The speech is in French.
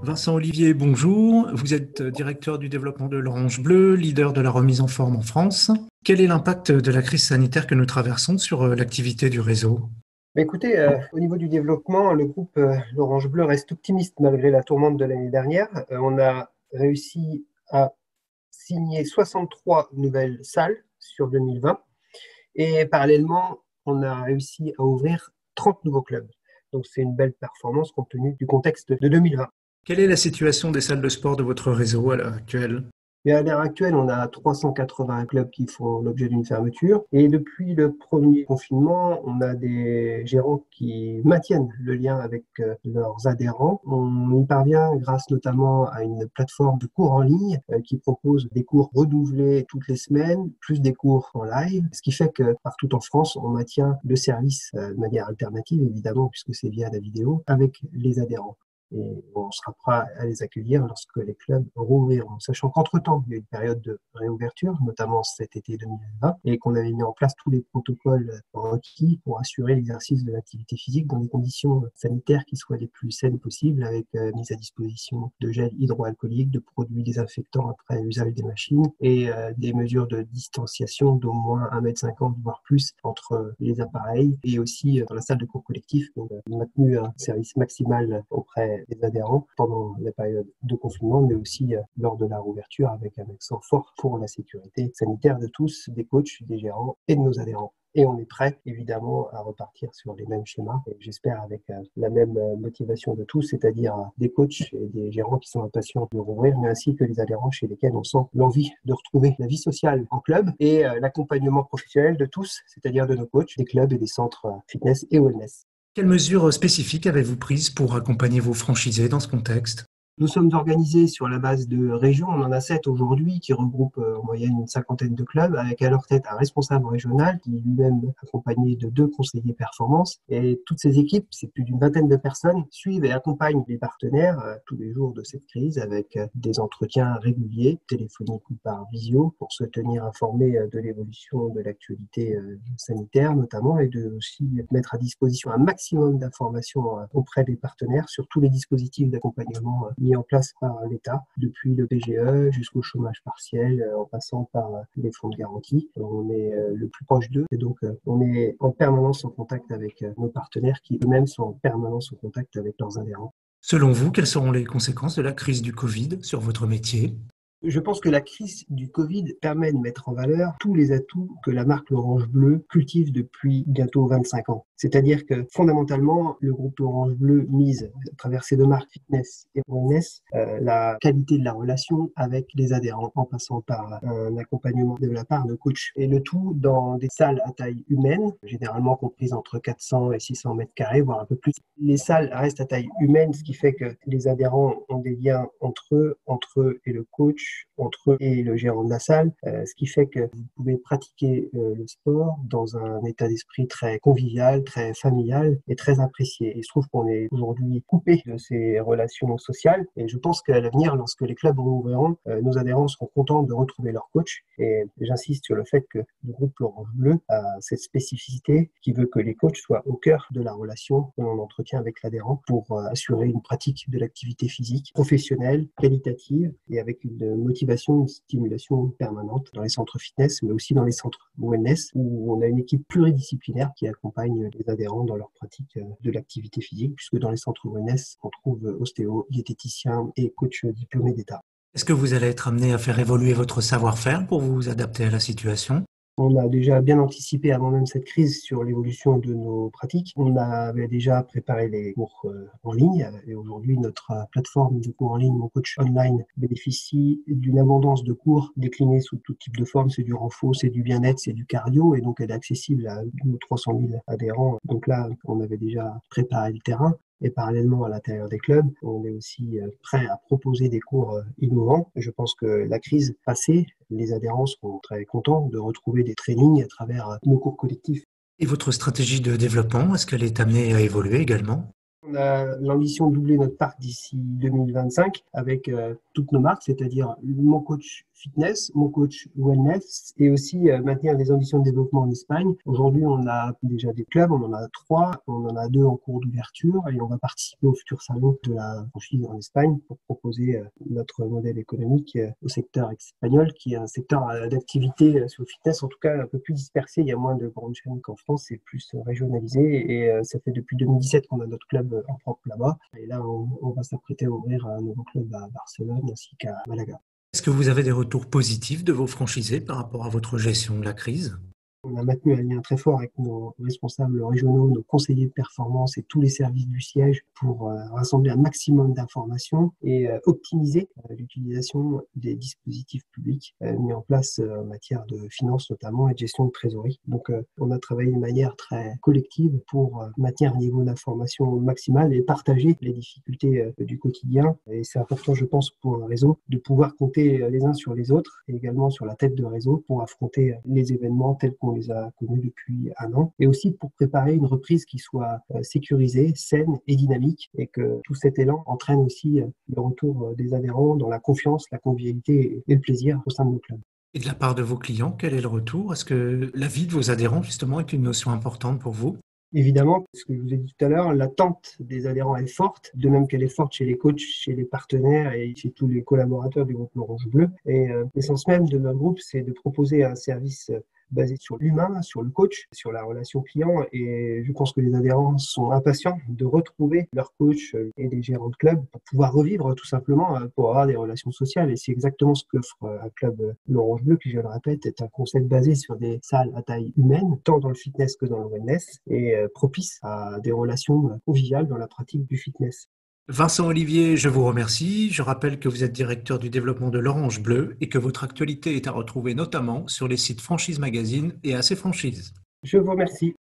Vincent Olivier, bonjour. Vous êtes directeur du développement de l'Orange Bleu, leader de la remise en forme en France. Quel est l'impact de la crise sanitaire que nous traversons sur l'activité du réseau? Écoutez, au niveau du développement, le groupe l'Orange Bleu reste optimiste malgré la tourmente de l'année dernière. On a réussi à signer 63 nouvelles salles sur 2020 et parallèlement, on a réussi à ouvrir 30 nouveaux clubs. Donc c'est une belle performance compte tenu du contexte de 2020. Quelle est la situation des salles de sport de votre réseau à l'heure actuelle? Mais à l'heure actuelle, on a 380 clubs qui font l'objet d'une fermeture. Et depuis le premier confinement, on a des gérants qui maintiennent le lien avec leurs adhérents. On y parvient grâce notamment à une plateforme de cours en ligne qui propose des cours renouvelés toutes les semaines, plus des cours en live. Ce qui fait que partout en France, on maintient le service de manière alternative, évidemment, puisque c'est via la vidéo, avec les adhérents. Et on sera prêt à les accueillir lorsque les clubs rouvriront. Sachant qu'entre-temps, il y a eu une période de réouverture, notamment cet été 2020, et qu'on avait mis en place tous les protocoles requis pour assurer l'exercice de l'activité physique dans des conditions sanitaires qui soient les plus saines possibles, avec mise à disposition de gel hydroalcoolique, de produits désinfectants après usage des machines, et des mesures de distanciation d'au moins 1,50 m, voire plus, entre les appareils, et aussi dans la salle de cours collectif, donc maintenu un service maximal auprès des adhérents pendant la période de confinement, mais aussi lors de la rouverture, avec un accent fort pour la sécurité sanitaire de tous, des coachs, des gérants et de nos adhérents. Et on est prêt, évidemment, à repartir sur les mêmes schémas, et j'espère avec la même motivation de tous, c'est-à-dire des coachs et des gérants qui sont impatients de rouvrir, mais ainsi que les adhérents chez lesquels on sent l'envie de retrouver la vie sociale en club et l'accompagnement professionnel de tous, c'est-à-dire de nos coachs, des clubs et des centres fitness et wellness. Quelles mesures spécifiques avez-vous prises pour accompagner vos franchisés dans ce contexte? Nous sommes organisés sur la base de régions. On en a 7 aujourd'hui qui regroupent en moyenne une cinquantaine de clubs avec à leur tête un responsable régional qui est lui-même accompagné de 2 conseillers performance. Et toutes ces équipes, c'est plus d'une vingtaine de personnes, suivent et accompagnent les partenaires tous les jours de cette crise avec des entretiens réguliers, téléphoniques ou par visio, pour se tenir informés de l'évolution de l'actualité sanitaire notamment, et de aussi mettre à disposition un maximum d'informations auprès des partenaires sur tous les dispositifs d'accompagnement mis en place par l'État, depuis le PGE jusqu'au chômage partiel, en passant par les fonds de garantie. On est le plus proche d'eux et donc on est en permanence en contact avec nos partenaires qui eux-mêmes sont en permanence en contact avec leurs adhérents. Selon vous, quelles seront les conséquences de la crise du Covid sur votre métier? Je pense que la crise du Covid permet de mettre en valeur tous les atouts que la marque l'Orange Bleu cultive depuis bientôt 25 ans. C'est-à-dire que fondamentalement, le groupe l'Orange Bleu mise à travers ses 2 marques fitness et wellness la qualité de la relation avec les adhérents en passant par un accompagnement de la part de coach. Et le tout dans des salles à taille humaine, généralement comprises entre 400 et 600 mètres carrés, voire un peu plus. Les salles restent à taille humaine, ce qui fait que les adhérents ont des liens entre eux et le coach, entre eux et le gérant de la salle, ce qui fait que vous pouvez pratiquer le sport dans un état d'esprit très convivial, très familial et très apprécié. Il se trouve qu'on est aujourd'hui coupé de ces relations sociales et je pense qu'à l'avenir, lorsque les clubs rouvriront, nos adhérents seront contents de retrouver leur coach. Et j'insiste sur le fait que le groupe l'Orange Bleu a cette spécificité qui veut que les coachs soient au cœur de la relation que l'on entretient avec l'adhérent pour assurer une pratique de l'activité physique professionnelle, qualitative et avec une motivation, une stimulation permanente dans les centres fitness, mais aussi dans les centres wellness où on a une équipe pluridisciplinaire qui accompagne les adhérents dans leur pratique de l'activité physique, puisque dans les centres wellness, on trouve ostéo, diététicien et coach diplômé d'État. Est-ce que vous allez être amené à faire évoluer votre savoir-faire pour vous adapter à la situation? On a déjà bien anticipé avant même cette crise sur l'évolution de nos pratiques. On avait déjà préparé les cours en ligne et aujourd'hui notre plateforme de cours en ligne, Mon Coach Online, bénéficie d'une abondance de cours déclinés sous tout type de forme. C'est du renfo, c'est du bien-être, c'est du cardio et donc elle est accessible à 300 000 adhérents. Donc là, on avait déjà préparé le terrain. Et parallèlement à l'intérieur des clubs, on est aussi prêt à proposer des cours innovants. Je pense que la crise passée, les adhérents seront très contents de retrouver des trainings à travers nos cours collectifs. Et votre stratégie de développement, est-ce qu'elle est amenée à évoluer également? On a l'ambition de doubler notre parc d'ici 2025 avec toutes nos marques, c'est-à-dire Mon Coach fitness, mon coach wellness et aussi maintenir les ambitions de développement en Espagne. Aujourd'hui, on a déjà des clubs, on en a 3, on en a 2 en cours d'ouverture et on va participer au futur salon de la franchise en Espagne pour proposer notre modèle économique au secteur espagnol qui est un secteur d'activité sur le fitness, en tout cas un peu plus dispersé. Il y a moins de grandes chaînes qu'en France, c'est plus régionalisé et ça fait depuis 2017 qu'on a notre club en propre là-bas. Et là, on va s'apprêter à ouvrir un nouveau club à Barcelone ainsi qu'à Malaga. Est-ce que vous avez des retours positifs de vos franchisés par rapport à votre gestion de la crise ? On a maintenu un lien très fort avec nos responsables régionaux, nos conseillers de performance et tous les services du siège pour rassembler un maximum d'informations et optimiser l'utilisation des dispositifs publics mis en place en matière de finances notamment et de gestion de trésorerie. Donc on a travaillé de manière très collective pour maintenir un niveau d'information maximal et partager les difficultés du quotidien. Et c'est important, je pense, pour un réseau de pouvoir compter les uns sur les autres et également sur la tête de réseau pour affronter les événements tels qu'on les a connus depuis un an, et aussi pour préparer une reprise qui soit sécurisée, saine et dynamique, et que tout cet élan entraîne aussi le retour des adhérents dans la confiance, la convivialité et le plaisir au sein de nos clubs. Et de la part de vos clients, quel est le retour ? Est-ce que la vie de vos adhérents, justement, est une notion importante pour vous ? Évidemment, ce que je vous ai dit tout à l'heure, l'attente des adhérents est forte, de même qu'elle est forte chez les coachs, chez les partenaires et chez tous les collaborateurs du groupe L'Orange Bleu. Et l'essence même de notre groupe, c'est de proposer un service basé sur l'humain, sur le coach, sur la relation client. Et je pense que les adhérents sont impatients de retrouver leur coach et les gérants de club pour pouvoir revivre tout simplement, pour avoir des relations sociales. Et c'est exactement ce qu'offre un club L'Orange Bleu, qui, je le répète, est un concept basé sur des salles à taille humaine, tant dans le fitness que dans le wellness, et propice à des relations conviviales dans la pratique du fitness. Vincent Olivier, je vous remercie. Je rappelle que vous êtes directeur du développement de l'Orange Bleu et que votre actualité est à retrouver notamment sur les sites Franchise Magazine et AC Franchise. Je vous remercie.